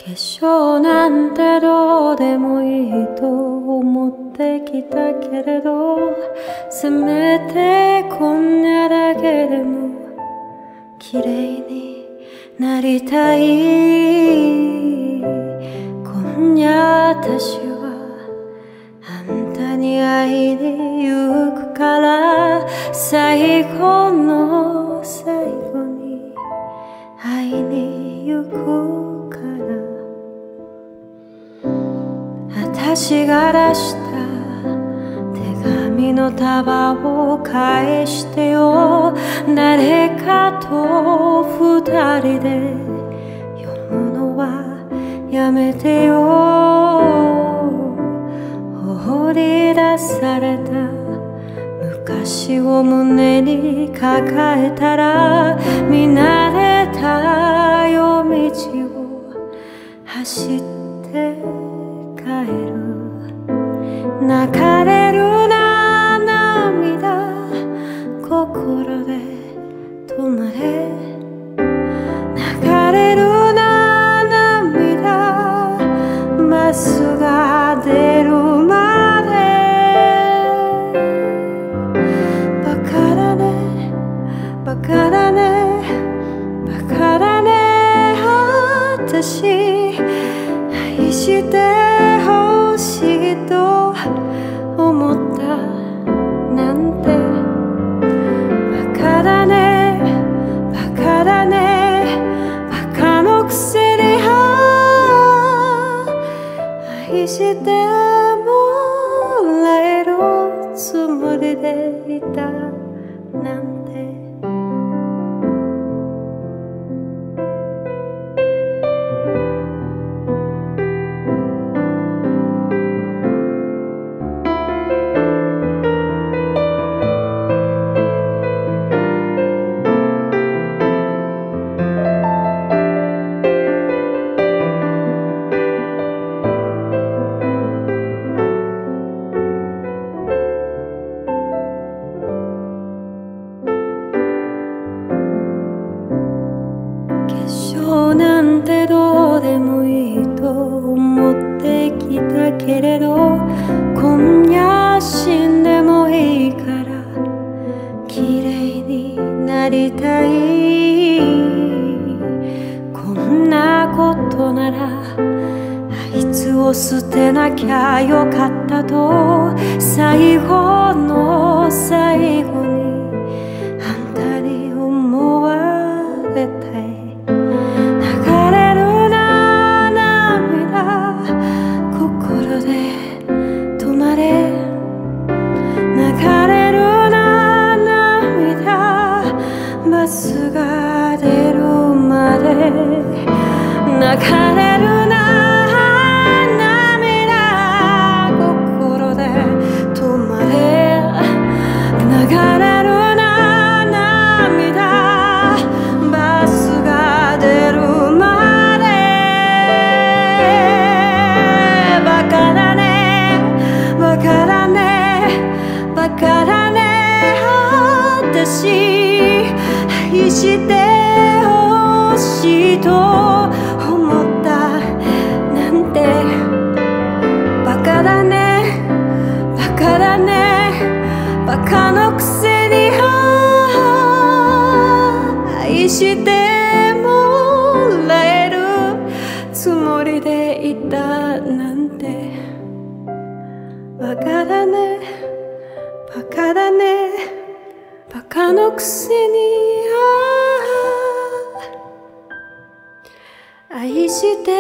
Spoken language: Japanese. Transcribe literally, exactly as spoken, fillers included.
粧なんてどうでもいいと思ってきたけれど、せめてこんなだけでも綺麗になりたい。今夜私はあんたに会いに行くから、最後の最後に会いに行くから。私が出した手紙の束を返してよ。誰かと二人で読むのはやめてよ。放り出された昔を胸に抱えたら、見慣れた夜道を走って帰る。流れるな涙、心で止まれ。流れるな涙、バスが出るまで。バカだね、バカだね、バカだね。私愛してほしいと思ったなんて。バカだね、バカだね、バカのくせに愛してもらえるつもりでいたなんて。なんてどうでもいいと思ってきたけれど、今夜死んでもいいから綺麗になりたい。こんなことならあいつを捨てなきゃよかったと、最後の最後にあんたに思われたい。バスが出るまで。流れるな涙、心で止まれ。流れるな涙、バスが出るまで。バカだね、バカだね、バカだね。私愛してほしいと思ったなんて。バカだね、バカだね、バカのくせに愛してもらえるつもりでいたなんて。バカだね、バカだね、バカのくせに愛して